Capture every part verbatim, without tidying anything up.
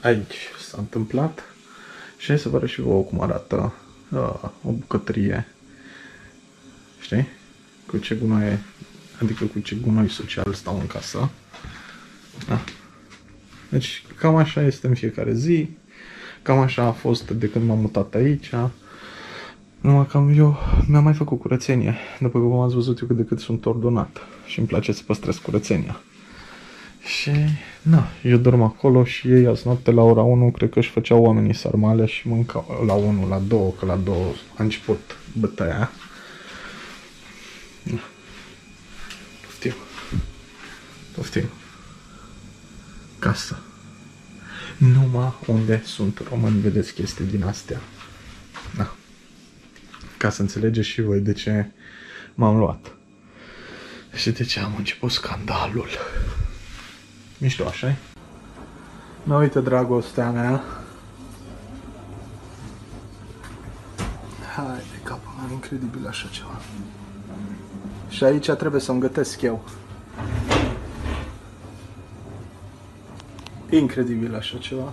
aici s-a întâmplat și hai să vă arăt și vouă cum arată uh, o bucătărie, știi? Cu ce gunoi, adică cu ce gunoi social stau în casă. Da. Deci cam așa este în fiecare zi, cam așa a fost de când m-am mutat aici. Numai că eu mi-am mai făcut curățenie, după cum ați văzut eu cât de cât sunt ordonat și îmi place să păstrez curățenia. Și, na, eu dorm acolo și ei azi noapte la ora unu, cred că își făceau oamenii sarmale și mâncau la unu, la două, că la două a început bătaia. Na. Poftim. Poftim. Casă. Numai unde sunt români vedeți chestii din astea. Da. Ca să înțelegeți și voi de ce m-am luat. Și de ce am început scandalul. Mișto, așa-i? Nu uite dragostea mea. Hai de capul meu, incredibil așa ceva. Și aici trebuie să-mi gătesc eu. Incredibil așa ceva.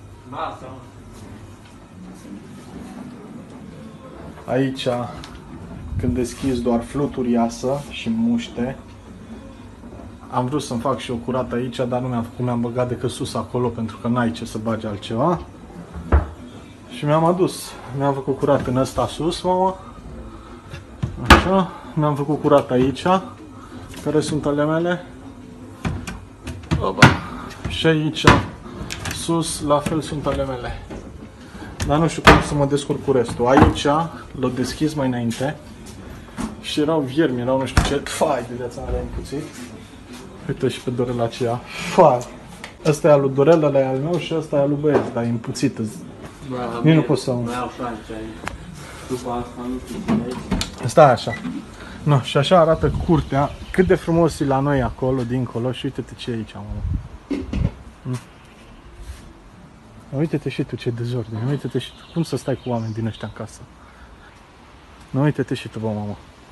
Aici, când deschizi doar fluturi iasă și muște. Am vrut să-mi fac și o curată aici, dar nu mi-am făcut, mi-am băgat decât sus acolo, pentru că n-ai ce să bagi altceva. Și mi-am adus, mi-am făcut curat în ăsta sus, mama. Așa, mi-am făcut curat aici, care sunt ale mele. Oba. Și aici, sus, la fel sunt ale mele. Dar nu știu cum să mă descurc cu restul. Aici, l-o deschis mai înainte. Și erau viermi, erau nu știu ce. Fai, de viața mea puțin. Uite și pe Dorel aceea. Fai! Ăsta e al lui Dorel, ăla e al meu și ăsta e al lui băieț, dar e împuțită. Nici nu pot să am. După asta nu știu. Stai așa. No, și așa arată curtea. Cât de frumos e la noi acolo, dincolo. Și uite-te ce e aici, mă. Mm. Uite-te și tu ce dezordine. Uite-te și tu. Cum să stai cu oameni din ăștia în casă? Nu, uite-te și tu, bă, mamă.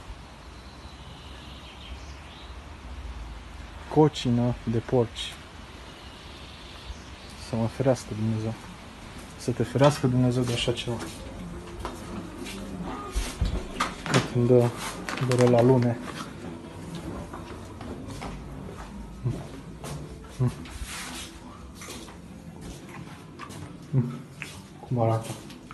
Cocină de porci. Să mă ferească Dumnezeu. Să te ferească Dumnezeu de așa ceva. Că când dă doar la lune. Cum arată?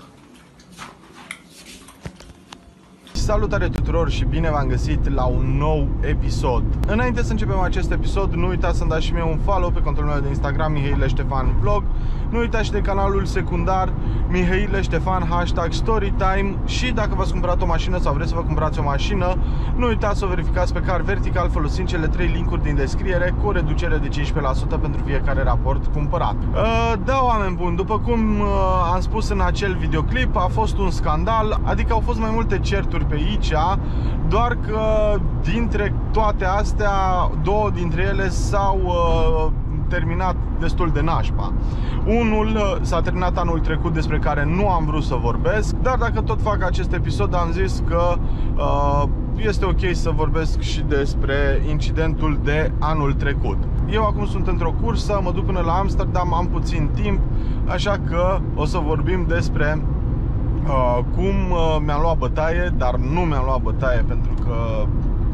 Salutare tuturor și bine v-am găsit la un nou episod. Înainte să începem acest episod, nu uitați să-mi dați și mie un follow pe contul meu de Instagram, Mihaile Ștefan Vlog. Nu uitați și de canalul secundar Mihaile Ștefan, hashtag Storytime. Și dacă v-ați cumpărat o mașină sau vreți să vă cumpărați o mașină, nu uitați să o verificați pe Car Vertical folosind cele trei linkuri din descriere, cu o reducere de cincisprezece la sută pentru fiecare raport cumpărat. Da, oameni buni, după cum am spus în acel videoclip, a fost un scandal, adică au fost mai multe certuri pe aici, doar că dintre toate astea, două dintre ele s-au uh, terminat destul de nașpa. Unul s-a terminat anul trecut, despre care nu am vrut să vorbesc, dar dacă tot fac acest episod, am zis că uh, este ok să vorbesc și despre incidentul de anul trecut. Eu acum sunt într-o cursă, mă duc până la Amsterdam, am puțin timp, așa că o să vorbim despre Uh, cum uh, mi-am luat bătaie, dar nu mi-am luat bătaie pentru că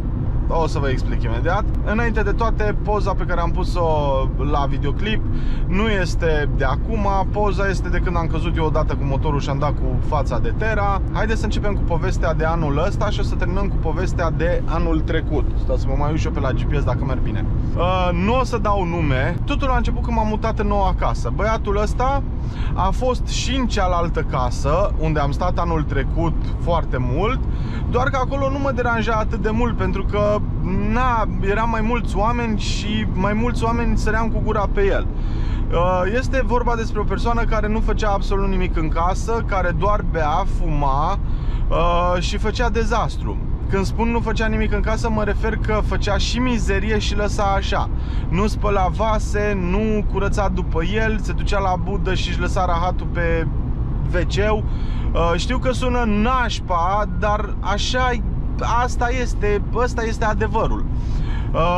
o să vă explic imediat. Înainte de toate, poza pe care am pus-o la videoclip nu este de acum, poza este de când am căzut eu odată cu motorul și am dat cu fața de Tera. Haideți să începem cu povestea de anul ăsta și o să terminăm cu povestea de anul trecut. Stați să mă mai uit și eu pe la G P S dacă merg bine. uh, Nu o să dau nume. Totul a început când m-am mutat în noua casă. Băiatul ăsta a fost și în cealaltă casă, unde am stat anul trecut foarte mult, doar că acolo nu mă deranja atât de mult, pentru că na, eram mai mulți oameni și mai mulți oameni săream cu gura pe el. Este vorba despre o persoană care nu făcea absolut nimic în casă, care doar bea, fuma și făcea dezastru. Când spun nu făcea nimic în casă, mă refer că făcea și mizerie și lăsa așa. Nu spăla vase, nu curăța după el, se ducea la budă și își lăsa rahatul pe ve ce-ul. Știu că sună nașpa, dar așa, asta este, ăsta este adevărul.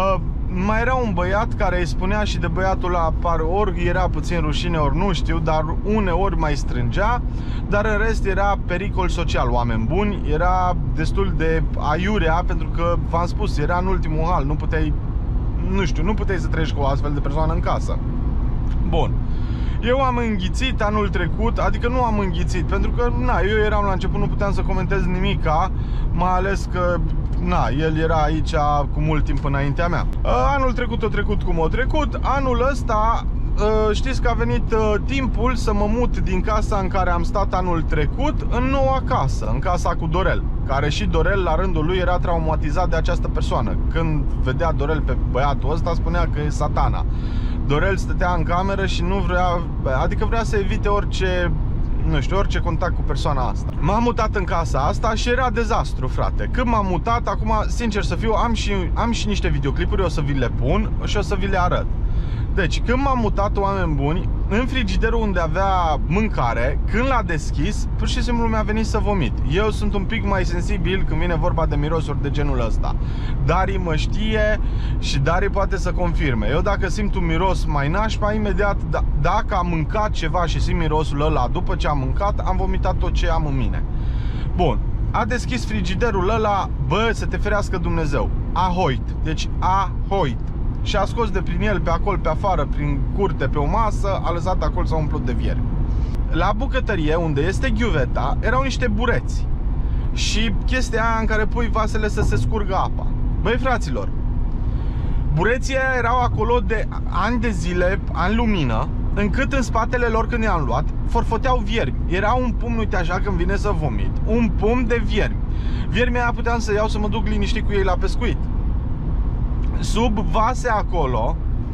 mai era un băiat care îi spunea și de băiatul ăla, ori era puțin rușine, ori nu știu, dar uneori mai strângea, dar în rest era pericol social, oameni buni, era destul de aiurea, pentru că, v-am spus, era în ultimul hal, nu puteai, nu știu, nu puteai să treci cu o astfel de persoană în casă. Bun. Eu am înghițit anul trecut, adică nu am înghițit, pentru că, na, eu eram la început, nu puteam să comentez nimica, mai ales că, na, el era aici cu mult timp înaintea mea. Anul trecut a trecut cum a trecut, anul ăsta, știți că a venit timpul să mă mut din casa în care am stat anul trecut în noua casă, în casa cu Dorel, care și Dorel la rândul lui era traumatizat de această persoană. Când vedea Dorel pe băiatul ăsta, spunea că e satana. Dorel stătea în cameră și nu vrea, adică vrea să evite orice, nu știu, orice contact cu persoana asta. M-am mutat în casa asta și era dezastru, frate. Când m-am mutat, acum, sincer să fiu, am și, am și niște videoclipuri, o să vi le pun și o să vi le arăt. Deci, când m-am mutat, oameni buni, în frigiderul unde avea mâncare, când l-a deschis, pur și simplu mi-a venit să vomit. Eu sunt un pic mai sensibil când vine vorba de mirosuri de genul ăsta. Dari mă știe și Dari poate să confirme. Eu dacă simt un miros mai nașpa, imediat, dacă am mâncat ceva și simt mirosul ăla după ce am mâncat, am vomitat tot ce am în mine. Bun. A deschis frigiderul ăla, bă, să te ferească Dumnezeu. Ahoit. Deci ahoit. Și a scos de prin el, pe acolo, pe afară, prin curte, pe o masă, a lăsat acolo, s-a umplut de viermi. La bucătărie, unde este ghiuveta, erau niște bureți și chestia aia în care pui vasele să se scurgă apa. Băi, fraților, bureții aia erau acolo de ani de zile, ani lumină, încât în spatele lor, când i-am luat, forfoteau viermi. Era un pumn, uite așa, când vine să vomit, un pumn de viermi. Viermii aia puteam să iau să mă duc liniștit cu ei la pescuit. Sub vase acolo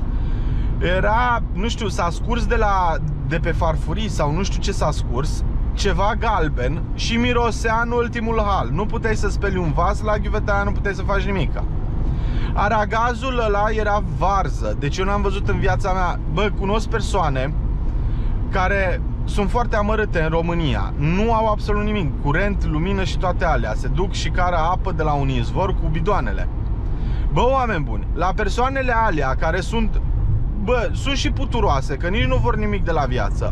era, nu știu, s-a scurs de la de pe farfurii sau nu știu ce s-a scurs, ceva galben și mirosea în ultimul hal. Nu puteai să speli un vas la ghiuveta aia, nu puteai să faci nimica. Aragazul ăla era varză. Deci eu n-am văzut în viața mea. Bă, cunosc persoane care sunt foarte amărâte în România, nu au absolut nimic, curent, lumină și toate alea, se duc și cară apă de la un izvor cu bidoanele. Bă, oameni buni, la persoanele alea care sunt, bă, sunt și puturoase, că nici nu vor nimic de la viață.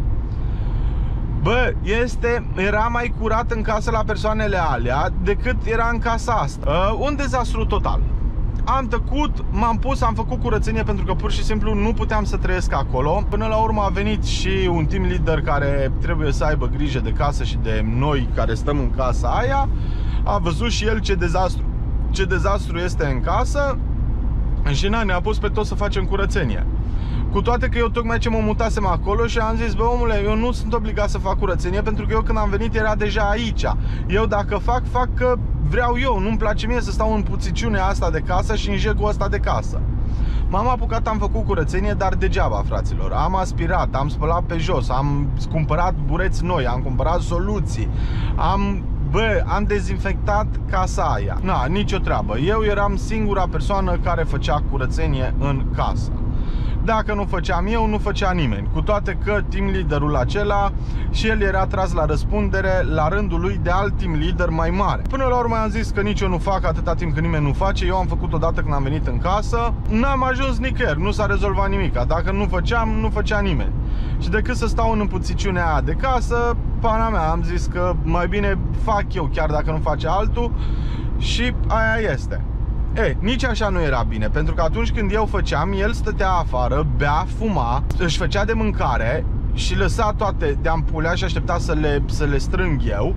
Bă, este, era mai curat în casă la persoanele alea decât era în casa asta. uh, Un dezastru total. Am tăcut, m-am pus, am făcut curățenie pentru că pur și simplu nu puteam să trăiesc acolo. Până la urmă a venit și un team leader care trebuie să aibă grijă de casă și de noi care stăm în casa aia. A văzut și el ce dezastru ce dezastru este în casă și na, ne-a pus pe toți să facem curățenie. Cu toate că eu tocmai ce mă mutasem acolo și am zis, bă, omule, eu nu sunt obligat să fac curățenie, pentru că eu când am venit era deja aici. Eu dacă fac, fac că vreau eu, nu-mi place mie să stau în puțiciunea asta de casă și în jegul ăsta de casă. M-am apucat, am făcut curățenie, dar degeaba, fraților. Am aspirat, am spălat pe jos, am cumpărat bureți noi, am cumpărat soluții, am... Bă, am dezinfectat casa aia. Na, nicio treabă. Eu eram singura persoană care făcea curățenie în casă. Dacă nu făceam eu, nu făcea nimeni. Cu toate că team leaderul acela și el era tras la răspundere la rândul lui de alt team leader mai mare. Până la urmă am zis că nici eu nu fac atâta timp când nimeni nu face. Eu am făcut odată când am venit în casă. N-am ajuns nicăieri, nu s-a rezolvat nimic. Dacă nu făceam, nu făcea nimeni. Și decât să stau în împuțiciunea aia de casă, pana mea, am zis că mai bine fac eu, chiar dacă nu face altul. Și aia este. Ei, nici așa nu era bine, pentru că atunci când eu făceam, el stătea afară, bea, fuma, își făcea de mâncare și lăsa toate de ampulea și aștepta să le, să le strâng eu.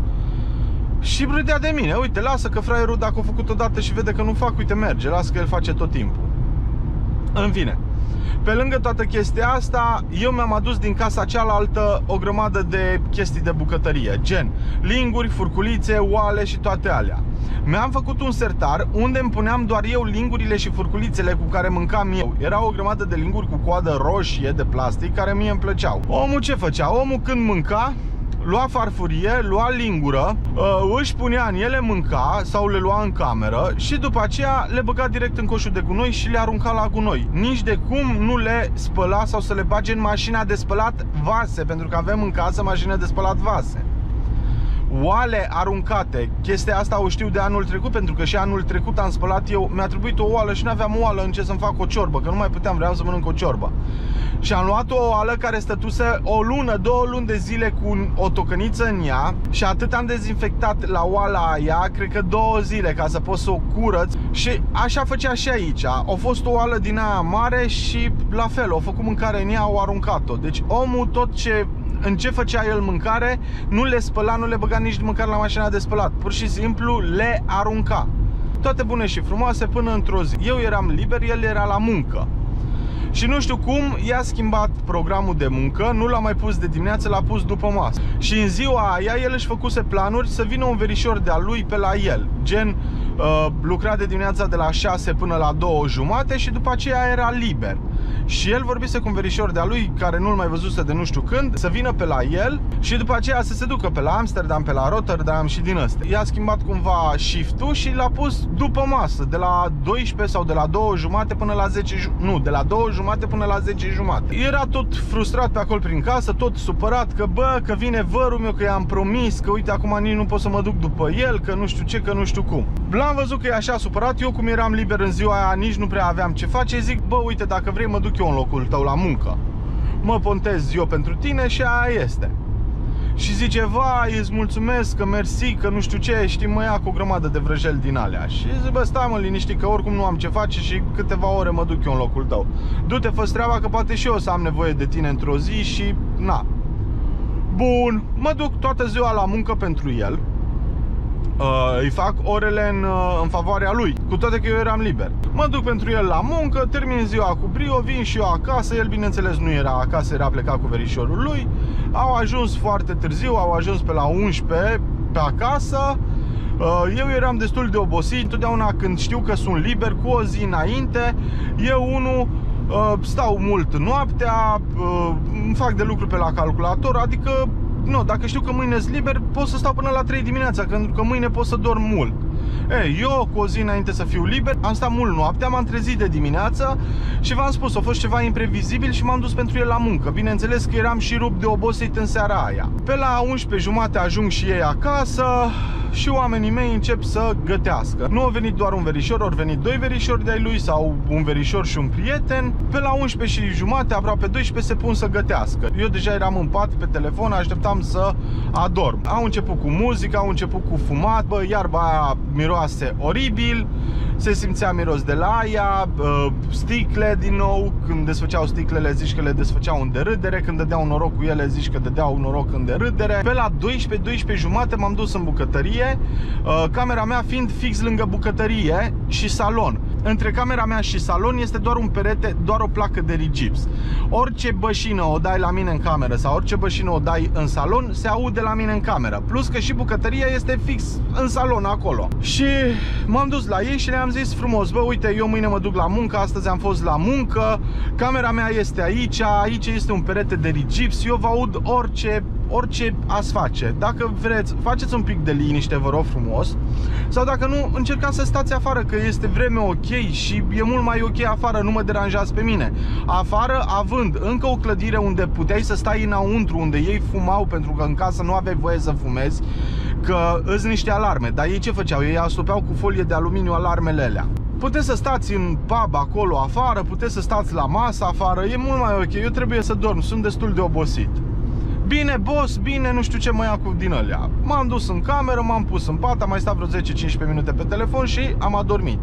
Și râdea de mine, uite, lasă că fraierul dacă a făcut odată și vede că nu fac, uite, merge, lasă că el face tot timpul. În fine, pe lângă toată chestia asta, eu mi-am adus din casa cealaltă o grămadă de chestii de bucătărie, gen linguri, furculițe, oale și toate alea. Mi-am făcut un sertar unde îmi puneam doar eu lingurile și furculițele cu care mâncam eu. Era o grămadă de linguri cu coadă roșie de plastic care mie îmi plăceau. Omul ce făcea? Omul când mânca, lua farfurie, lua lingură, își punea în ele, mânca sau le lua în cameră și după aceea le băga direct în coșul de gunoi și le arunca la gunoi. Nici de cum nu le spăla sau să le bage în mașina de spălat vase, pentru că avem în casă mașină de spălat vase. oale aruncate. Chestia asta o știu de anul trecut, pentru că și anul trecut am spălat eu, mi-a trebuit o oală și n-aveam oală în ce să-mi fac o ciorbă, că nu mai puteam, vreau să mănânc o ciorbă. Și am luat o oală care stătuse o lună, două luni de zile cu o tocăniță în ea și atât am dezinfectat la oala aia, cred că două zile, ca să pot să o curăț. Și așa făcea și aici. A fost o oală din aia mare și la fel, o făcut mâncare în ea, au aruncat-o. Deci omul tot ce... în ce făcea el mâncare, nu le spăla, nu le băga nici măcar la mașina de spălat. Pur și simplu le arunca. Toate bune și frumoase până într-o zi. Eu eram liber, el era la muncă. Și nu știu cum, i-a schimbat programul de muncă, nu l-a mai pus de dimineață, l-a pus după masă. Și în ziua aia, el își făcuse planuri să vină un verișor de-a lui pe la el. Gen, uh, lucra de dimineața de la șase până la două jumate și după aceea era liber. Și el vorbise cu un verișor de-a lui, care nu-l mai văzuse de nu știu când, să vină pe la el și după aceea să se ducă pe la Amsterdam, pe la Rotterdam și din astea. I-a schimbat cumva shift-ul și l-a pus după masă, de la douăsprezece sau de la două jumate până la zece, nu, de la două jumate până la zece jumate. Era tot frustrat pe acolo prin casă, tot supărat că bă, că vine vărul meu, că i-am promis, că uite acum nici nu pot să mă duc după el, că nu știu ce, că nu știu cum. L-am văzut că e așa supărat, eu cum eram liber în ziua aia, nici nu prea aveam ce face, zic, bă, uite, dacă vrei mă duc eu în locul tău la muncă. Mă pontez eu pentru tine și aia este. Și zice, vai, îți mulțumesc, că mersi, că nu știu ce, știi, mă ia cu o grămadă de vrăjeli din alea. Și zic, bă, stai mă liniști, că oricum nu am ce face și câteva ore mă duc eu în locul tău. Du-te, fă-ți treaba, că poate și eu să am nevoie de tine într-o zi și na. Bun, mă duc toată ziua la muncă pentru el. Uh, îi fac orele în, uh, în favoarea lui, cu toate că eu eram liber. Mă duc pentru el la muncă, termin ziua cu brio, vin și eu acasă. El bineînțeles nu era acasă, era plecat cu verișorul lui. Au ajuns foarte târziu, au ajuns pe la unsprezece pe acasă. uh, Eu eram destul de obosit. Întotdeauna când știu că sunt liber, cu o zi înainte, eu unul uh, stau mult noaptea, uh, îmi fac de lucru pe la calculator. Adică nu, dacă știu că mâine sunt liber, pot să stau până la trei dimineața, pentru că mâine pot să dorm mult. Ei, eu cu o zi înainte să fiu liber, am stat mult noaptea, m-am trezit de dimineață și v-am spus, a fost ceva imprevizibil și m-am dus pentru el la muncă. Bineînțeles că eram și rupt de obosit în seara aia. Pe la unsprezece jumate ajung și ei acasă și oamenii mei încep să gătească. Nu a venit doar un verișor, au venit doi verișori de-ai lui sau un verișor și un prieten. Pe la unsprezece și jumate, aproape doisprezece, se pun să gătească. Eu deja eram în pat pe telefon, așteptam să adorm. Au început cu muzică, au început cu fumat, bă, iarba aia miroase oribil, se simțea miros de la aia, sticle din nou, când desfăceau sticlele zici că le desfăceau în derâdere, când dădeau noroc cu ele zici că dădeau noroc în derâdere. Pe la doisprezece, doisprezece jumate m-am dus în bucătărie, camera mea fiind fix lângă bucătărie și salon. Între camera mea și salon este doar un perete, doar o placă de rigips. Orice bășină o dai la mine în cameră sau orice bășină o dai în salon, se aude la mine în cameră. Plus că și bucătăria este fix în salon acolo. Și m-am dus la ei și le-am zis frumos, bă, uite, eu mâine mă duc la muncă, astăzi am fost la muncă, camera mea este aici, aici este un perete de rigips, eu vă aud orice, orice ați face. Dacă vreți, faceți un pic de liniște, vă rog frumos. Sau dacă nu, încercați să stați afară, că este vreme ok și e mult mai ok afară, nu mă deranjați pe mine. Afară, având încă o clădire unde puteai să stai înăuntru, unde ei fumau, pentru că în casă nu aveai voie să fumezi, că îs niște alarme. Dar ei ce făceau? Ei astupeau cu folie de aluminiu alarmele alea. Puteți să stați în pub acolo afară, puteți să stați la masă afară, e mult mai ok. Eu trebuie să dorm, sunt destul de obosit. Bine, boss, bine, nu știu ce mă ia cu din alea. M-am dus în cameră, m-am pus în pat, am mai stat vreo zece cincisprezece minute pe telefon și am adormit.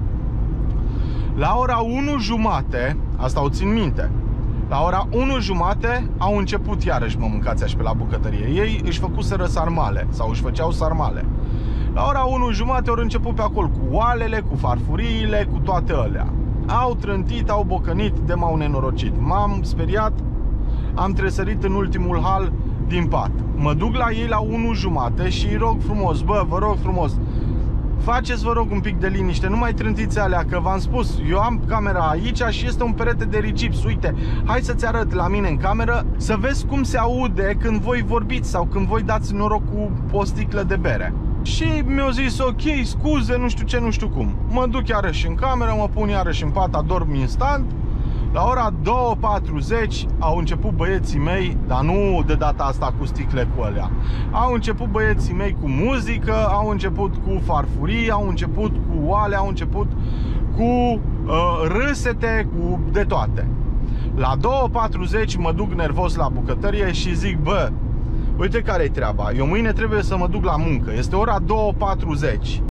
La ora unu jumate, asta o țin minte, la ora unu jumate au început iarăși, mă mâncați așa pe la bucătărie. Ei își făcuseră sarmale sau își făceau sarmale. La ora unu jumate au început pe acolo cu oalele, cu farfuriile, cu toate alea. Au trântit, au bocănit, de m-au nenorocit. M-am speriat, am tresărit în ultimul hal din pat. Mă duc la ei la unu jumate și îi rog frumos, bă, vă rog frumos, faceți, vă rog, un pic de liniște, nu mai trântiți alea, că v-am spus, eu am camera aici și este un perete de rigips. Uite, hai să-ți arăt la mine în cameră, să vezi cum se aude când voi vorbiți sau când voi dați noroc cu o sticlă de bere. Și mi-au zis, ok, scuze, nu știu ce, nu știu cum. Mă duc iarăși în cameră, mă pun iarăși în pat, adorm instant. La ora două patruzeci au început băieții mei, dar nu de data asta cu sticle cu alea. Au început băieții mei cu muzică, au început cu farfurii, au început cu oale, au început cu uh, râsete, cu de toate. La două patruzeci mă duc nervos la bucătărie și zic, bă, uite care-i treaba, eu mâine trebuie să mă duc la muncă, este ora două patruzeci.